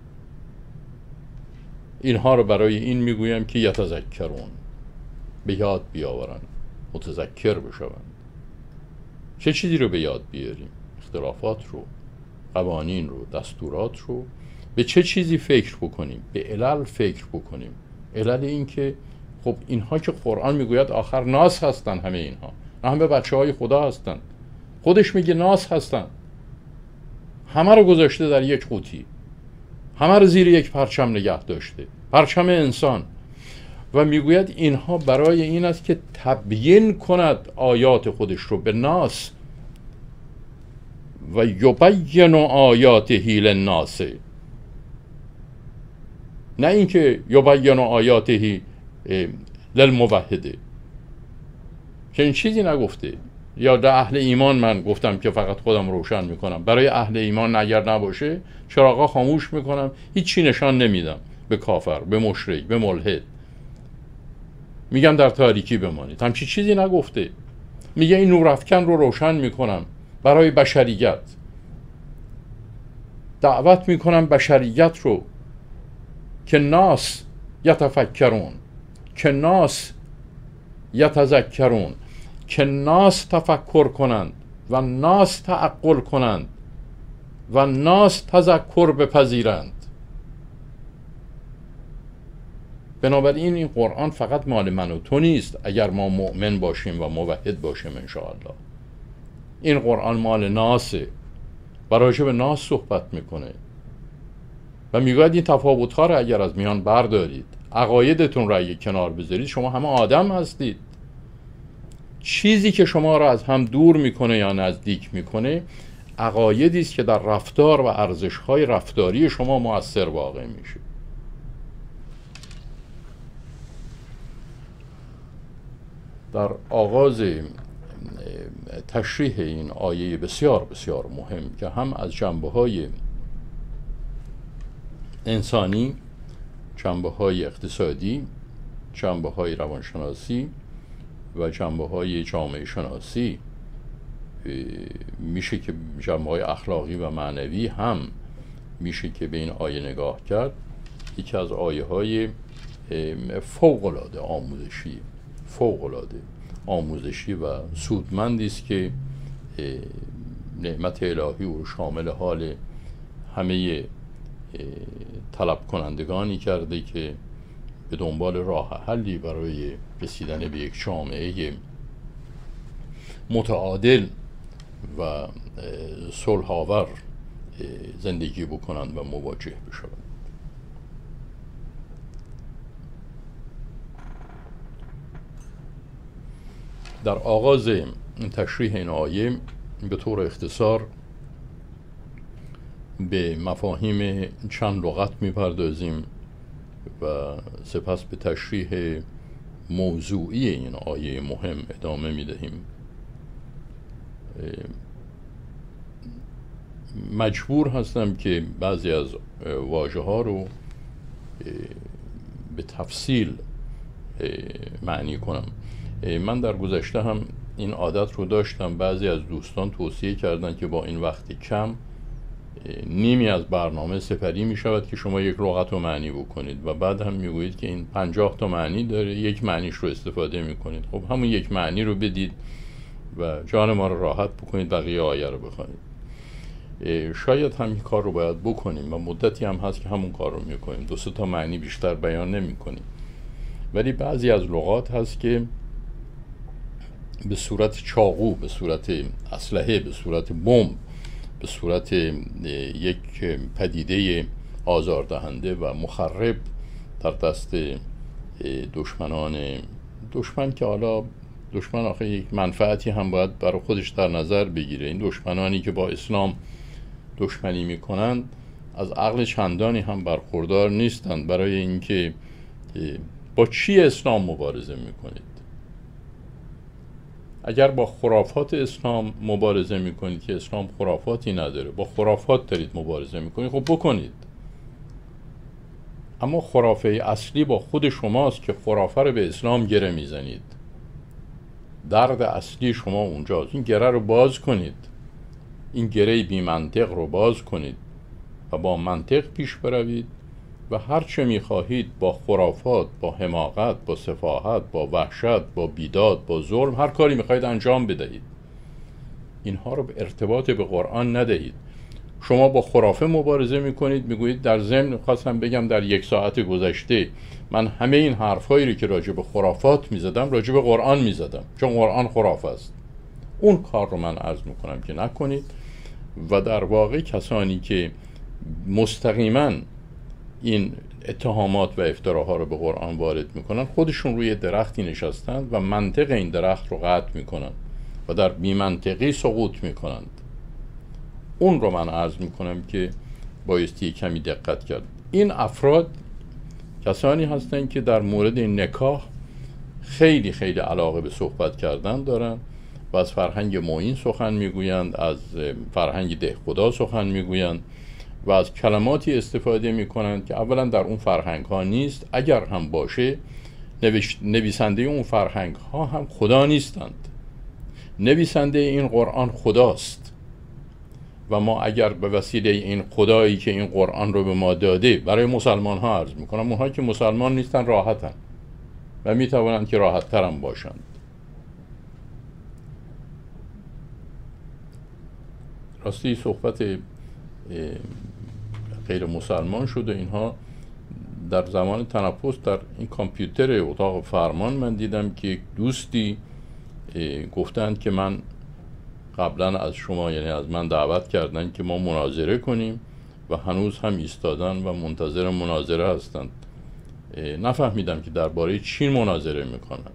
S1: اینها رو برای این میگویم که یتذکرون، به یاد بیاورند، متذکر بشوند. چه چیزی رو به یاد بیاریم؟ اختلافات رو، قوانین رو، دستورات رو. به چه چیزی فکر بکنیم؟ به علل فکر بکنیم. علل این که خب اینها که قرآن میگوید آخر ناس هستن، همه اینها همه بچه های خدا هستن، خودش میگه ناس هستن، همه رو گذاشته در یک قوطی، همه رو زیر یک پرچم نگه داشته، پرچم انسان، و میگوید اینها برای این است که تبیین کند آیات خودش رو به ناس و یبین آیاته للناس، نه اینکه یبین آیاته للموحده. چنین چیزی نگفته. یا در اهل ایمان من گفتم که فقط خودم روشن میکنم، برای اهل ایمان اگر نباشه چراغا خاموش میکنم، هیچی نشان نمیدم به کافر، به مشرک، به ملحد، میگم در تاریکی بمانید. همچی چیزی نگفته. میگه این نورافکن رو روشن میکنم برای بشریت، دعوت میکنم بشریت رو که ناس یتفکرون، که ناس یتذکرون، که ناس تفکر کنند و ناس تعقل کنند و ناس تذکر بپذیرند. بنابراین این قرآن فقط مال من و تو نیست اگر ما مؤمن باشیم و موحد باشیم انشاءالله. این قرآن مال ناسه و راجع به ناس صحبت میکنه و میگوید این تفاوت‌ها رو اگر از میان بردارید، عقایدتون را یک کنار بذارید، شما همه آدم هستید. چیزی که شما را از هم دور میکنه یا نزدیک میکنه عقایدی است که در رفتار و ارزش‌های رفتاری شما مؤثر واقع میشه. در آغاز تشریح این آیه بسیار بسیار مهم که هم از جنبه‌های انسانی، جنبه‌های اقتصادی، جنبه‌های روانشناسی و جنبه‌های جامعه شناسی میشه که جنبه‌های اخلاقی و معنوی هم میشه که به این آیه نگاه کرد. یکی از آیه‌های فوق‌العاده آموزشی و سودمندی است که نعمت الهی او شامل حال همه طلب کنندگانی کرده که به دنبال راه حلی برای رسیدن به یک جامعه متعادل و صلح‌آور زندگی بکنند و مواجه بشوند. در آغاز تشریح این آیه به طور اختصار به مفاهیم چند لغت میپردازیم و سپس به تشریح موضوعی این آیه مهم ادامه میدهیم. مجبور هستم که بعضی از واژه ها رو به تفصیل معنی کنم. من در گذشته هم این عادت رو داشتم، بعضی از دوستان توصیه کردن که با این وقت کم نیمی از برنامه سپری می شود که شما یک لغت رو معنی بکنید و بعد هم می گویید که این 50 تا معنی داره، یک معنیش رو استفاده می کنید. خب همون یک معنی رو بدید و جان ما رو راحت بکنید، بقیه آیه رو بخونید. شاید هم این کار رو باید بکنیم و مدتی هم هست که همون کار رو می کنیم، 2-3 تا معنی بیشتر بیان نمی کنیم. ولی بعضی از لغات هست که به صورت چاقو، به صورت اسلحه، به صورت بمب، به صورت یک پدیده آزاردهنده و مخرب در دست دشمن که حالا دشمن آخه یک منفعتی هم باید برای خودش در نظر بگیره. این دشمنانی که با اسلام دشمنی میکنند از عقل چندانی هم برخوردار نیستند برای اینکه با چی اسلام مبارزه میکنید. اگر با خرافات اسلام مبارزه میکنید که اسلام خرافاتی نداره، با خرافات دارید مبارزه میکنید، خب بکنید. اما خرافه اصلی با خود شماست که خرافه رو به اسلام گره میزنید. درد اصلی شما اونجاست. این گره رو باز کنید، این گره بی منطق رو باز کنید و با منطق پیش بروید و هر چه میخواهید با خرافات، با حماقت، با سفاهت، با وحشت، با بیداد، با ظلم، هر کاری میخواهید انجام بدهید. اینها رو به ارتباط به قرآن ندهید. شما با خرافه مبارزه میکنید، میگویید در ضمن خواستم بگم در 1 ساعت گذشته من همه این حرفایی رو که راجع به خرافات میزدم راجع به قرآن میزدم، چون قرآن خرافه است. اون کار رو من عرض میکنم که نکنید. و در واقع کسانی که مستقیما این اتهامات و افتراها رو به قرآن وارد میکنن خودشون روی درختی نشستند و منطق این درخت رو قطع میکنن و در بی‌منطقی سقوط میکنند. اون رو من عرض میکنم که بایستی کمی دقت کرد. این افراد کسانی هستند که در مورد نکاح خیلی خیلی علاقه به صحبت کردن دارن و از فرهنگ معین سخن میگویند، از فرهنگ دهخدا سخن میگویند و از کلماتی استفاده میکنند که اولا در اون فرهنگ ها نیست. اگر هم باشه نویسنده اون فرهنگ ها هم خدا نیستند. نویسنده این قرآن خداست و ما اگر به وسیله این خدایی که این قرآن رو به ما داده، برای مسلمان ها عرض میکنم، اونها که مسلمان نیستن راحتن و میتوانند که راحت تر هم باشند. راستی صحبت غیر مسلمان شده اینها در زمان تنفس در این کامپیوتر اتاق فرمان من دیدم که یک دوستی گفتند که من قبلا از شما، یعنی از من دعوت کردن که ما مناظره کنیم و هنوز هم ایستادن و منتظر مناظره هستند. نفهمیدم که درباره چی مناظره میکنن.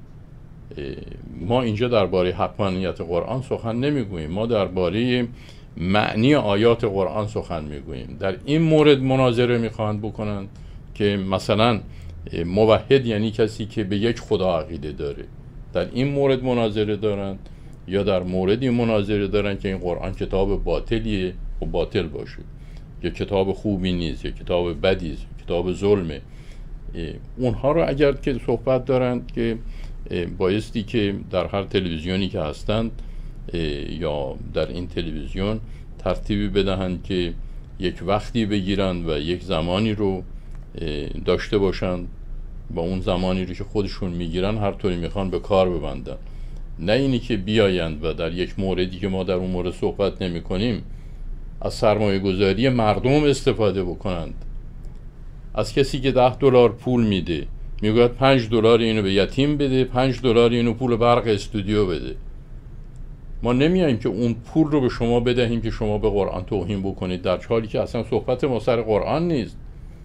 S1: ما اینجا درباره حقانیت قرآن سخن نمیگوییم، ما درباره معنی آیات قرآن سخن میگوییم. در این مورد مناظره میخواهند بکنند که مثلا موحد یعنی کسی که به یک خدا عقیده داره، در این مورد مناظره دارند، یا در موردی مناظره دارن که این قرآن کتاب باطلیه و باطل باشه، یا کتاب خوبی نیست، یا کتاب بدی است، کتاب ظلمه. اونها رو اگر که صحبت دارند که بایستی که در هر تلویزیونی که هستند یا در این تلویزیون ترتیبی بدهند که یک وقتی بگیرند و یک زمانی رو داشته باشند و اون زمانی رو که خودشون میگیرن هر طوری میخوان به کار ببندن. نه اینی که بیایند و در یک موردی که ما در اون مورد صحبت نمی کنیم از سرمایه گذاری مردم استفاده بکنند. از کسی که $10 پول میده میگوید $5 اینو به یتیم بده، $5 اینو پول برق استودیو بده. ما نمیاییم که اون پول رو به شما بدهیم که شما به قرآن توهین بکنید، در حالی که اصلا صحبت ما سر قرآن نیست.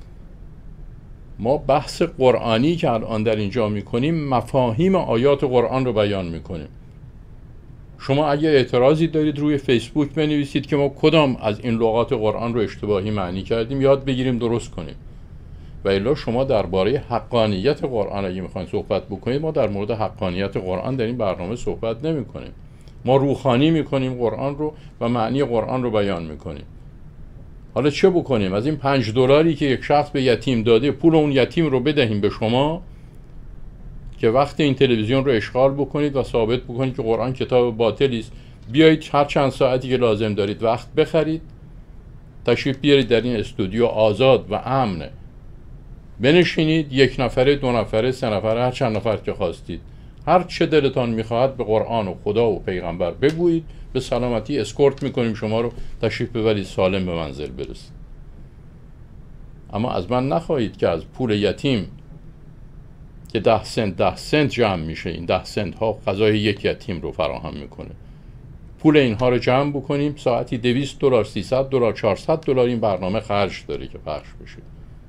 S1: ما بحث قرآنی که الان در اینجا میکنیم مفاهیم آیات قرآن رو بیان میکنیم. شما اگر اعتراضی دارید روی فیسبوک بنویسید که ما کدام از این لغات قرآن رو اشتباهی معنی کردیم، یاد بگیریم درست کنیم. و الا شما درباره حقانیت قرآن اگه میخواین صحبت بکنید، ما در مورد حقانیت قرآن در این برنامه صحبت نمیکنیم. ما روخانی میکنیم قرآن رو و معنی قرآن رو بیان میکنیم. حالا چه بکنیم؟ از این $5 که یک شخص به یتیم داده پول اون یتیم رو بدهیم به شما که وقت این تلویزیون رو اشغال بکنید و ثابت بکنید که قرآن کتاب باطلی است؟ بیایید هر چند ساعتی که لازم دارید وقت بخرید، تشریف بیارید در این استودیو آزاد و امن، بنشینید، 1 نفره، 2 نفره، 3 نفره، هر چند نفر که خواستید، هر چه دلتان میخواهد به قرآن و خدا و پیغمبر بگویید. به سلامتی اسکورت میکنیم شما رو، تشریف ببرید سالم به منزل برسید. اما از من نخواهید که از پول یتیم که 10 سنت جمع میشه، این 10 سنت ها غذای یک یتیم رو فراهم میکنه، پول اینها رو جمع بکنیم، ساعتی $200، $300، $400 این برنامه خرج داره که پخش بشه،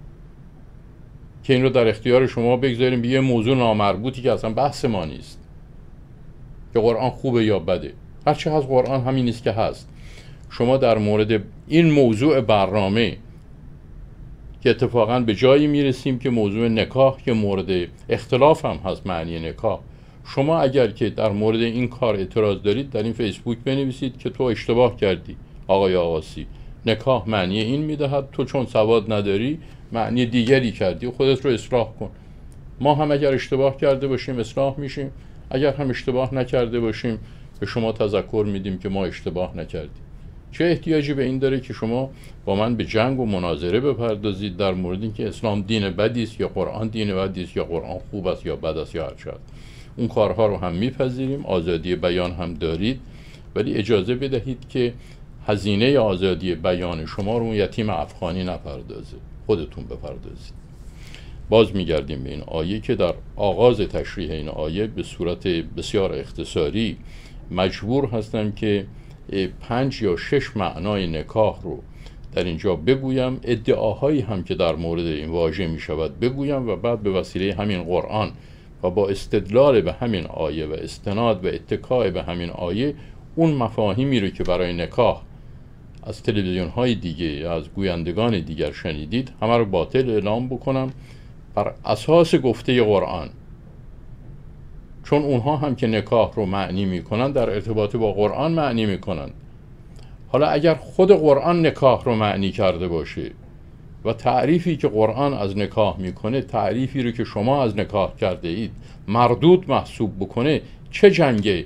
S1: که این رو در اختیار شما بگذاریم به یه موضوع نامربوطی که اصلا بحث ما نیست، که قرآن خوبه یا بده. هرچه هست قرآن همین نیست که هست. شما در مورد این موضوع برنامه که اتفاقا به جایی میرسیم که موضوع نکاح که مورد اختلاف هم هست، معنی نکاح، شما اگر که در مورد این کار اعتراض دارید در این فیسبوک بنویسید که تو اشتباه کردی آقای آقاسی، نکاح معنی این میدهد، تو چون سواد نداری معنی دیگری کردی، خودت رو اصلاح کن. ما هم اگر اشتباه کرده باشیم اصلاح میشیم، اگر هم اشتباه نکرده باشیم به شما تذکر میدیم که ما اشتباه نکردیم. چه احتیاجی به این داره که شما با من به جنگ و مناظره بپردازید در مورد اینکه اسلام دین بدی است یا قرآن دین بدی است یا قرآن خوب است یا بد است یا هر چه. اون کارها رو هم میپذیریم، آزادی بیان هم دارید، ولی اجازه بدهید که هزینه آزادی بیان شما رو یتیم افغانی نپردازه، خودتون بپردازید. باز میگردیم به این آیه که در آغاز تشریح این آیه به صورت بسیار اختصاری مجبور هستم که 5 یا 6 معنای نکاح رو در اینجا بگویم، ادعاهایی هم که در مورد این واژه می شود بگویم و بعد به وسیله همین قرآن و با استدلال به همین آیه و استناد و اتکای به همین آیه اون مفاهیمی رو که برای نکاح از تلویزیون های دیگه یا از گویندگان دیگر شنیدید همه رو باطل اعلام بکنم بر اساس گفته قرآن، چون اونها هم که نکاح رو معنی میکنن در ارتباط با قرآن معنی میکنن. حالا اگر خود قرآن نکاح رو معنی کرده باشه و تعریفی که قرآن از نکاح میکنه تعریفی رو که شما از نکاح کرده اید مردود محسوب بکنه، چه جنگ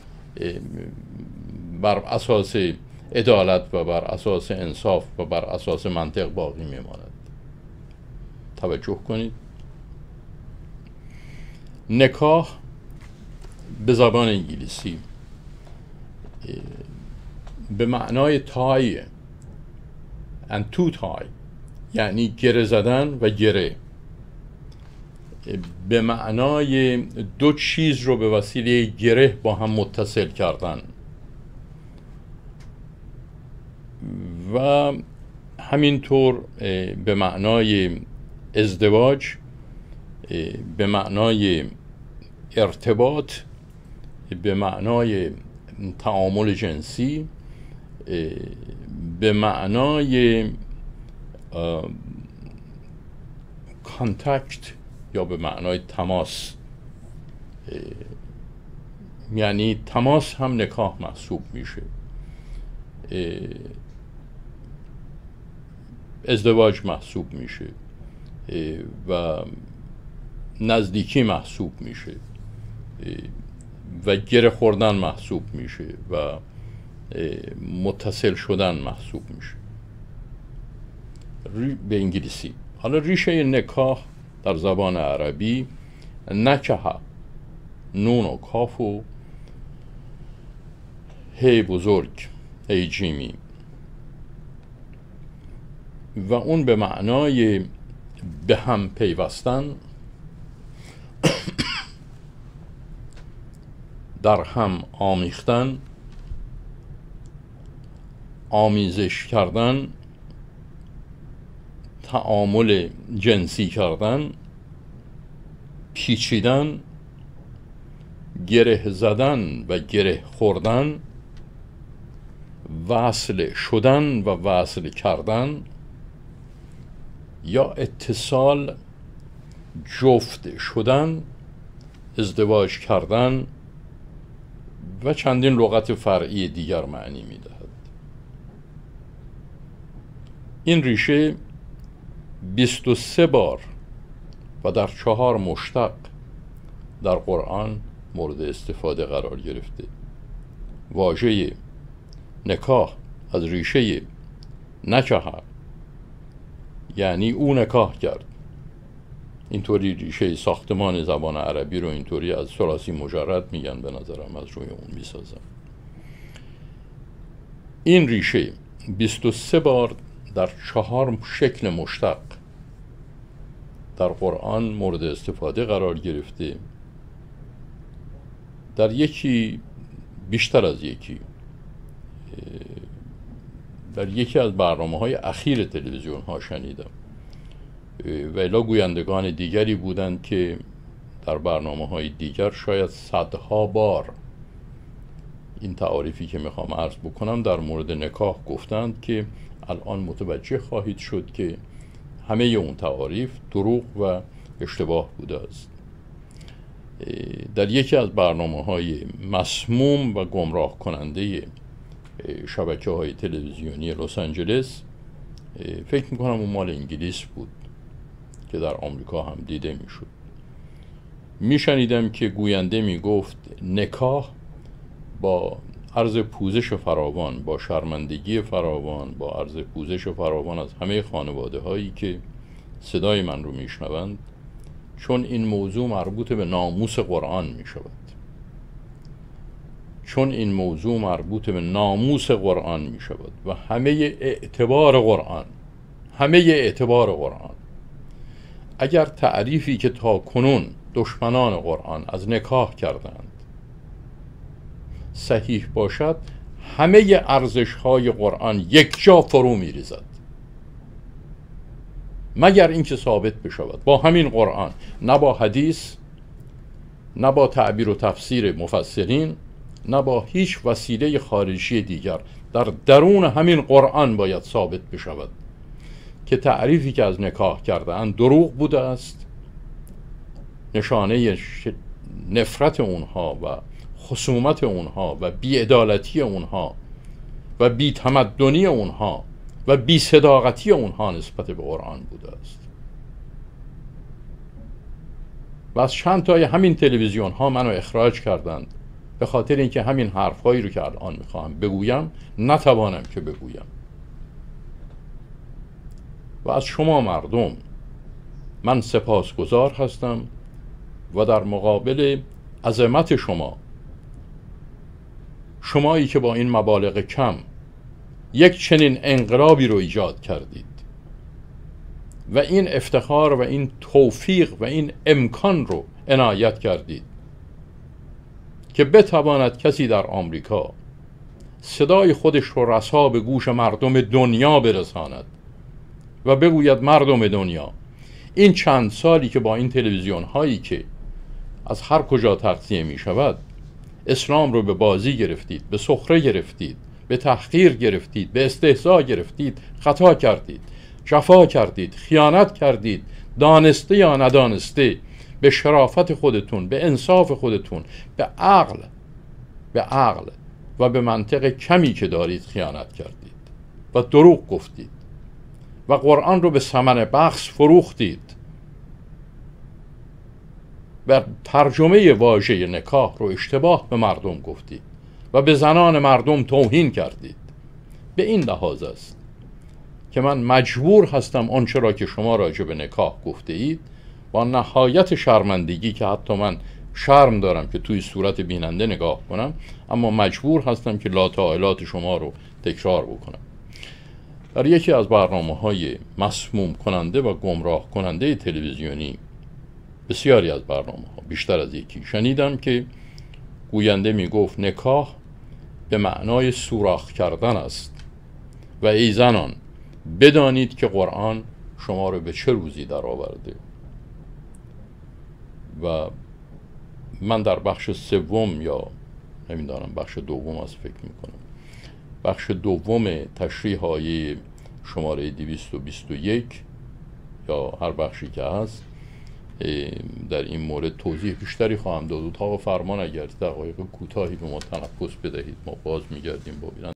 S1: بر اساس عدالت و بر اساس انصاف و بر اساس منطق باقی میماند؟ توجه کنید. نکاح به زبان انگلیسی به معنای تای and to tie، یعنی گره زدن و گره، به معنای دو چیز رو به وسیله گره با هم متصل کردن و همینطور به معنای ازدواج، به معنای ارتباط، به معنای تعامل جنسی، به معنای کانتکت یا به معنای تماس، یعنی تماس هم نکاح محسوب میشه، ازدواج محسوب میشه و نزدیکی محسوب میشه و گره خوردن محسوب میشه و متصل شدن محسوب میشه به انگلیسی. حالا ریشه نکاح در زبان عربی نکحه، نون و کاف و هی بزرگ، هی جیمی، و اون به معنای به هم پیوستن، در هم آمیختن، آمیزش کردن، تعامل جنسی کردن، پیچیدن، گره زدن و گره خوردن، وصل شدن و وصل کردن، یا اتصال، جفت شدن، ازدواج کردن و چندین لغت فرعی دیگر معنی میدهد. این ریشه 23 بار و در 4 مشتق در قرآن مورد استفاده قرار گرفته. واژه نکاح از ریشه نکحه، یعنی او نکاح کرد. اینطوری ریشه ساختمان زبان عربی رو اینطوری از ثلاثی مجرد میگن، به نظرم از روی اون میسازم. این ریشه 23 بار در 4 شکل مشتق در قرآن مورد استفاده قرار گرفته. در یکی بیشتر از یکی، در یکی از برنامه‌های اخیر تلویزیون ها شنیدم و الا گویندگان دیگری بودند که در برنامه‌های دیگر شاید صدها بار این تعاریفی که میخوام عرض بکنم در مورد نکاح گفتند که الان متوجه خواهید شد که همه اون تعاریف دروغ و اشتباه بوده است. در یکی از برنامه‌های مسموم و گمراه کننده شبکه‌های تلویزیونی لس آنجلس، فکر میکنم اون مال انگلیس بود که در آمریکا هم دیده میشد، میشنیدم که گوینده میگفت نکاح با عرض پوزش فراوان، با شرمندگی فراوان، با عرض پوزش فراوان از همه خانواده هایی که صدای من رو میشنوند، چون این موضوع مربوط به ناموس قرآن می شود، چون این موضوع مربوط به ناموس قرآن می شود و همه اعتبار قرآن، اگر تعریفی که تا کنون دشمنان قرآن از نکاح کردند صحیح باشد، همه ارزش های قرآن یک جا فرو می ریزد، مگر اینکه ثابت بشود با همین قرآن، نه با حدیث، نه با تعبیر و تفسیر مفسرین، نه با هیچ وسیله خارجی دیگر، در درون همین قرآن باید ثابت بشود که تعریفی که از نکاح کرده‌اند دروغ بوده است، نشانه نفرت اونها و خصومت اونها و بی‌عدالتی اونها و بی‌تمدنی اونها و بی‌صداقتی اونها نسبت به قرآن بوده است. و از چند تای همین تلویزیون ها منو اخراج کردند به خاطر اینکه همین حرفایی رو که الان میخواهم بگویم نتوانم که بگویم. و از شما مردم من سپاسگزار هستم و در مقابل عظمت شمایی که با این مبالغ کم یک چنین انقلابی رو ایجاد کردید و این افتخار و این توفیق و این امکان رو عنایت کردید که بتواند کسی در آمریکا صدای خودش رو رسا به گوش مردم دنیا برساند و بگوید مردم دنیا، این چند سالی که با این تلویزیون هایی که از هر کجا تغذیه می شود اسلام رو به بازی گرفتید، به سخره گرفتید، به تحقیر گرفتید، به استهزا گرفتید، خطا کردید، جفا کردید، خیانت کردید، دانسته یا ندانسته به شرافت خودتون، به انصاف خودتون، به عقل و به منطق کمی که دارید خیانت کردید و دروغ گفتید و قرآن رو به ثمن بخس فروختید و ترجمه واژه نکاح رو اشتباه به مردم گفتید و به زنان مردم توهین کردید. به این لحاظ است که من مجبور هستم آنچه را که شما راجع به نکاح گفته اید با نهایت شرمندگی، که حتی من شرم دارم که توی صورت بیننده نگاه کنم، اما مجبور هستم که لاتائلات شما رو تکرار بکنم. در یکی از برنامه‌های مسموم کننده و گمراه کننده تلویزیونی، بسیاری از برنامه‌ها، بیشتر از یکی، شنیدم که گوینده میگفت نکاح به معنای سوراخ کردن است و ای زنان بدانید که قرآن شما رو به چه روزی در آورده. و من در بخش سوم یا نمیدانم بخش دوم از فکر میکنم، بخش دوم تشریح آیه شماره 221 یا هر بخشی که هست در این مورد توضیح بیشتری خواهم داد. اتاق فرمان اگر دقایق کوتاهی به ما تنفس بدهید ما باز میگردیم با